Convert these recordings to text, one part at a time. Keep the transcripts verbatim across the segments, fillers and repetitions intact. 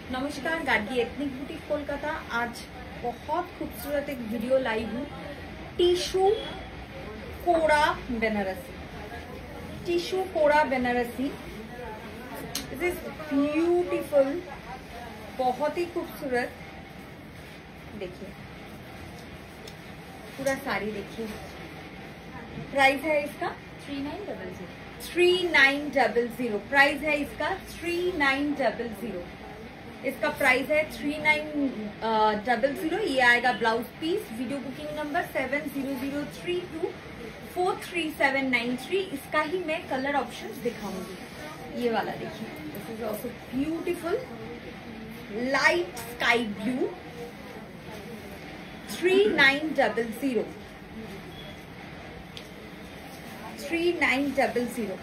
नमस्कार, Gargi ethnic boutique Kolkata. आज बहुत खूबसूरत एक वीडियो लाई हूँ। टिश्यू कोड़ा बनारसी, टिश्यू कोड़ा बनारसी। दिस इज ब्यूटीफुल, बहुत ही खूबसूरत। देखिए पूरा साड़ी देखिए। प्राइस है इसका three nine double zero three nine double zero price है इसका थ्री नाइन डबल जीरो इसका प्राइस है थ्री नाइन डबल जीरो। ये आएगा blouse piece. Video booking number seven zero zero three two four three seven nine three. इसका ही मैं colour option दिखाऊंगी। ये वाला देखिए, this is also beautiful light sky blue three nine double zero three nine double zero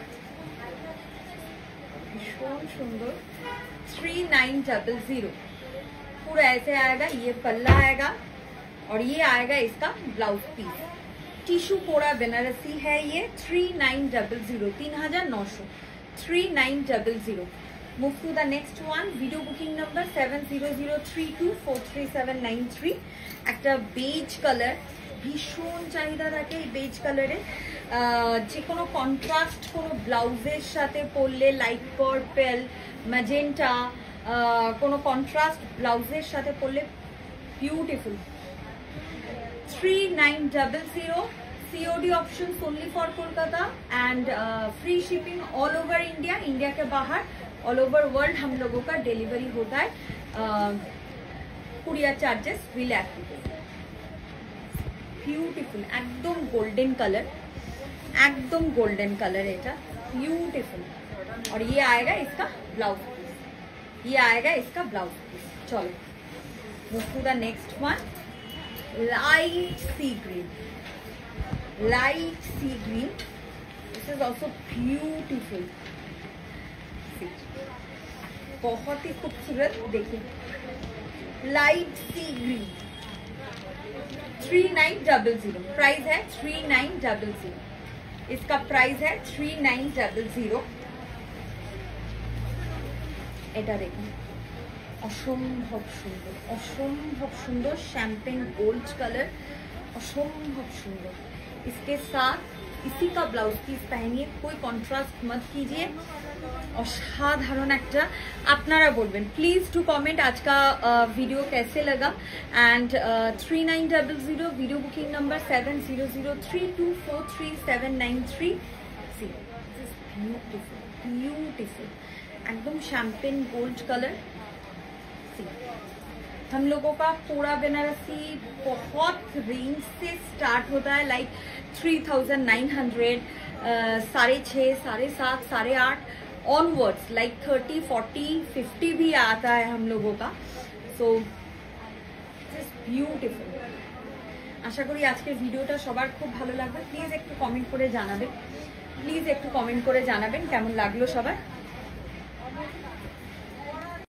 भीषण सुंदर three nine double zero. पूरा ऐसे आएगा, ये पल्ला आएगा और ये आएगा इसका ब्लाउज पीस। टिश्यू कोड़ा बनारसी है ये थ्री नाइन डबल जीरो तीन हजार नौ सौ three nine double zero. Move to the next one. Video booking number seven zero zero three two four three seven nine three. একটা বেজ কালার, ভীষণ চাহিদা থাকে এই বেজ কালারে। যে কোনো কন্ট্রাস্ট কোনো ব্লাউজের সাথে পরলে, লাইট পার্পল, ম্যাজেন্টা, কোনো কন্ট্রাস্ট ব্লাউজের সাথে পরলে beautiful. Three nine double zero COD option only for Kolkata and free shipping all over India. India के बाहर ऑल ओवर वर्ल्ड हम लोगों का डिलीवरी होता है। Courier charges will applicable. Beautiful एकदम गोल्डन कलर, एकदम गोल्डन कलर है ब्यूटीफुल। और ये आएगा इसका ब्लाउज पीस, ये आएगा इसका ब्लाउज पीस। चलो move to the next one. Light sea green, light sea green. This is also beautiful, बहुत ही खूबसूरत। देखिए light sea green three nine double zero price है थ्री नाइन डबल जीरो इसका प्राइस है थ्री नाइन डबल जीरो। এটা দেখুন, অসম্ভব সুন্দর, অসম্ভব সুন্দর शैम्पेन गोल्ड कलर, অসম্ভব সুন্দর। इसके साथ इसी का ब्लाउज पीस पहनिए, कोई कॉन्ट्रास्ट मत कीजिए। असाधारण একটা। আপনারা বলবেন প্লিজ টু কমেন্ট आज का वीडियो कैसे लगा। And three nine double zero video booking number seven zero zero three two four three seven nine three. See beautiful, beautiful एकदम शैम्पेन गोल्ड कलर। सी हम लोगों का पूरा बनारसी बहुत रेंज से स्टार्ट होता है, like three thousand nine hundred, साढ़े छः, साढ़े सात, साढ़े आठ onwards, like thirty forty fifty भी आता है हम लोगों का। So beautiful. आशा करी आजकेर भिडियोटा सबार खूब भालो लागবে। प्लिज एकटू कमेंट करे जानाबेन, प्लिज एकटू कमेंट करे जानाबेन केमन लागलो सबार।